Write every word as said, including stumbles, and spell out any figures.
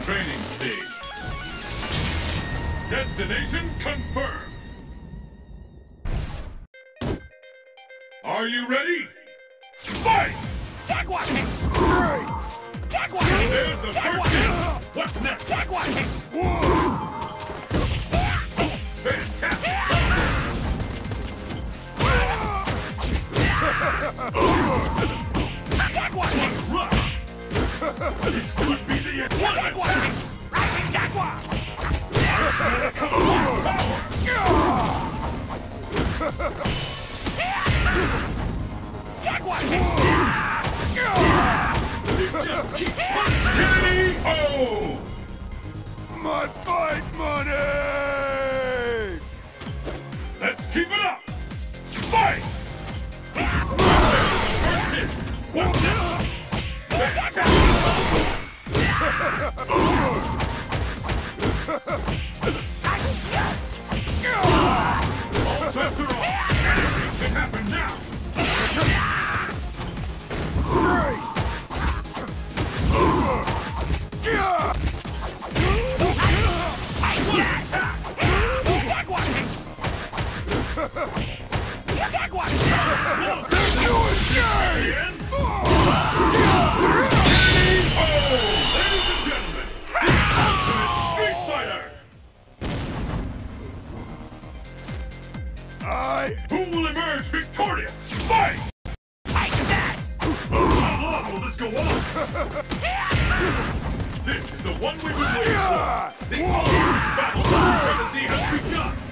training stage. Destination confirmed. Are you ready? Fight! Jaguar kick! Jaguar kick! There's the Jaguar first kick! hit! What's next? Jaguar kick! Fantastic! Jaguar kick! Rush! This could be the end! Jaguar kick! Rising Jaguar! Jaguar kick! Just keep punching! K O! My fight money! Let's keep it up! Fight! First hit! What's next? All sets are off! Anything can happen now! Jaguar! Ladies and gentlemen, the ultimate street fighter! I... Who will emerge victorious? Fight! Like that! How long will this go on? This is the one we've been waiting for! The ultimate battle for supremacy has begun!